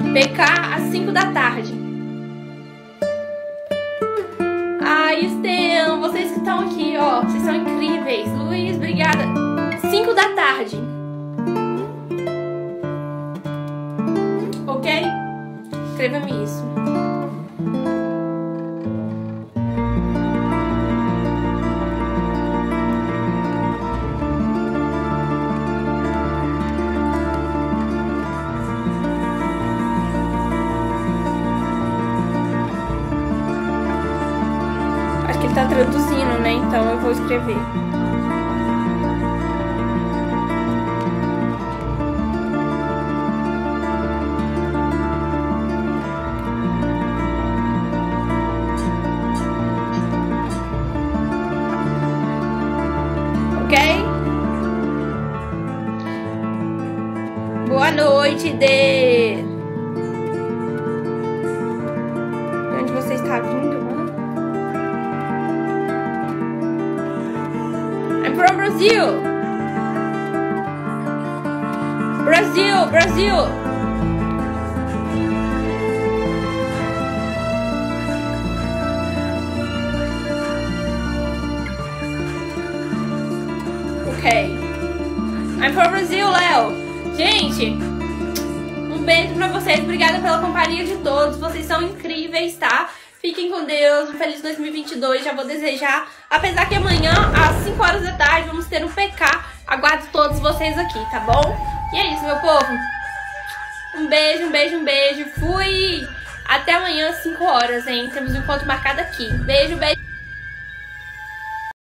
PK às 5 da tarde. Ai, Estevam, vocês que estão aqui, ó, vocês são incríveis. Luiz, obrigada. 5 da tarde. Ok? Escreva-me isso. Acho que ele tá traduzindo, né? Então eu vou escrever. Boa noite, Dê. De onde você está vindo? I'm from Brazil. Brasil, Brasil. Ok. I'm from Brazil, Léo. Gente, um beijo pra vocês. Obrigada pela companhia de todos. Vocês são incríveis, tá? Fiquem com Deus. Um feliz 2022. Já vou desejar. Apesar que amanhã, às 5 horas da tarde, vamos ter um PK. Aguardo todos vocês aqui, tá bom? E é isso, meu povo. Um beijo, um beijo, um beijo. Fui! Até amanhã, às 5 horas, hein? Temos um encontro marcado aqui. Beijo, beijo.